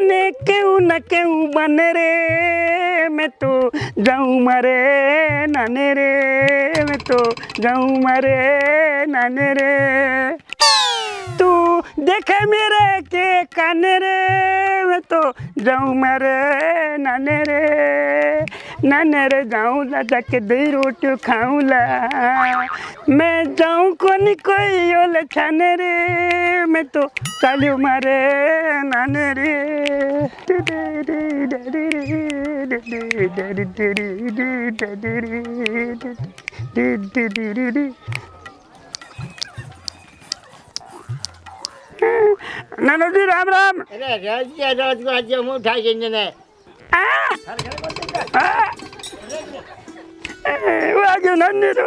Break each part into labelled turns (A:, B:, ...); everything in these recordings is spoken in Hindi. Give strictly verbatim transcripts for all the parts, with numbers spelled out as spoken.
A: जाने क्यों न क्यों बने रे, मैं तो जाऊँ मरे नाने रे, मैं तो जाऊँ मरे नाने रे। तू देखे मेरे के काने रे, मैं तो जाऊँ मरे नाने रे, नाने रे जाऊँ ला जाके दही रोटी खाऊँ ला, मैं जाऊँ कोनी कोई ओले छाने रे, मैं तो चालू मारे नाने रे। नानो जी राम राम।
B: अरे राज राज को आज मुंह उठा के ने
A: वो आ गया नन्नी रो,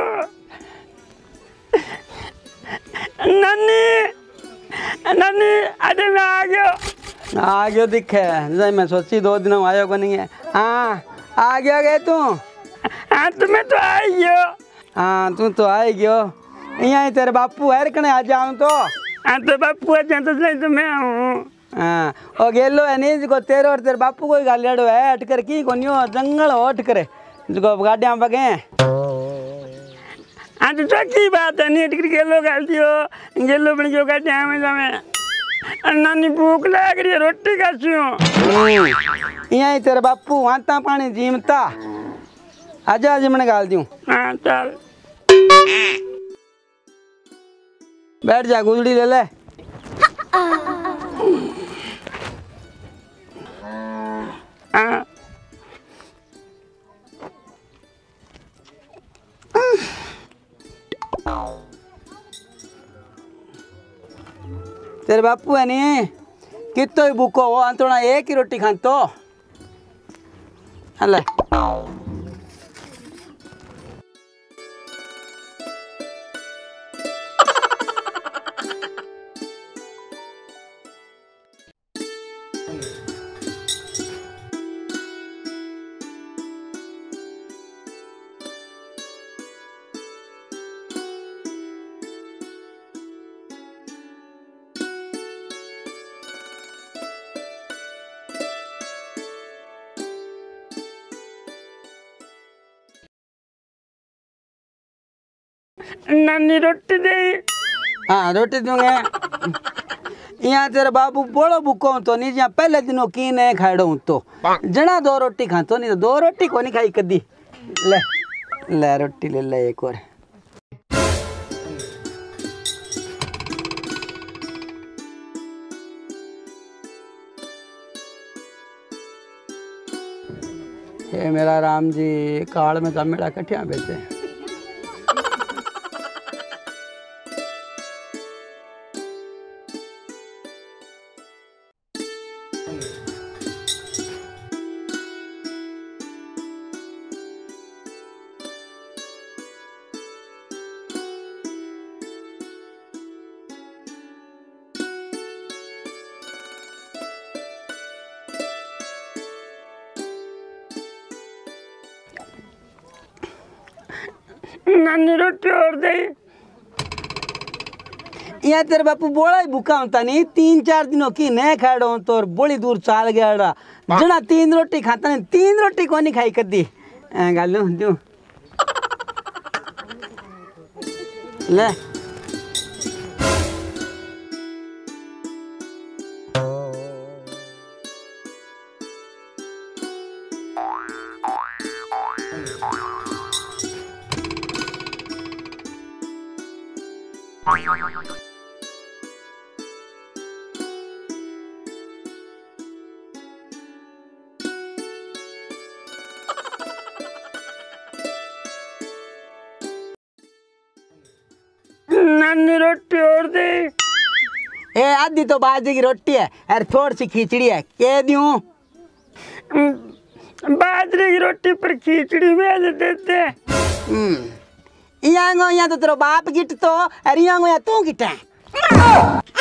A: नन्नी नन्नी अरे मैं आ गया
C: आ गयो दिखे जै मैं सोची दो दिन आयो को नहीं है। हाँ आ गया गए तू?
A: हाँ तुम्हें तो आई गयो।
C: हाँ तू तो आई गयो। यहाँ तेरे बापू है कने आ जाऊँ तो?
A: हाँ तो बापू आ जाए तो नहीं तो मैं आऊँ।
C: हाँ और गेलो है नहीं को तेरे और तेरे बापू को गालियाड़ो है अटकर की को नियो जंगल हट करे जो गाड़ियाँ पगे।
A: हाँ तो चौकी बात है नहीं अटकर गेलो गाल दियो गेलो बन गयो गाड़ियाँ में जामे नानी भूख लग रही है रोटी खासियो।
C: यहाँ तेरे बापू हाथा पानी जीमता आजा आज मैंने गाल दियो।
A: हाँ चल
C: बैठ जा गुजड़ी ले ले।
A: हाँ
C: तेरे बापू है नहीं कितो ही भूखो हो अंतोना एक ही रोटी खान तो हले।
A: नानी रोटी दे।
C: हाँ रोटी दूंगे। यहाँ तेरे बाबू बोलो भूखो तो नहीं जहाँ पहले दिनों की नहीं खाड़ो हूँ तो जना दो रोटी खातो नहीं तो दो रोटी को नहीं खाई कदी। ले ले रोटी ले ले एक और। हे मेरा राम जी काल में जमेड़ा कटिया बेचे।
A: नानी रोटी और दे।
C: यहाँ तेरे बापू बोला ही भूखा होता नहीं तीन चार दिनों की नहीं खाड़ो तो बड़ी दूर चाल गया जना तीन रोटी खाता नहीं तीन रोटी को नहीं खाई कदी गालू दू ले।
A: नानी रोटी और दे।
C: ए आधी तो बाजरे की रोटी है और थोड़ी सी खिचड़ी है के दूं?
A: बाजरे की रोटी पर खिचड़ी भेज देते।
C: यहाँ यहाँ तो तेरा बाप गिट तो अरे यहाँ तू गिटा।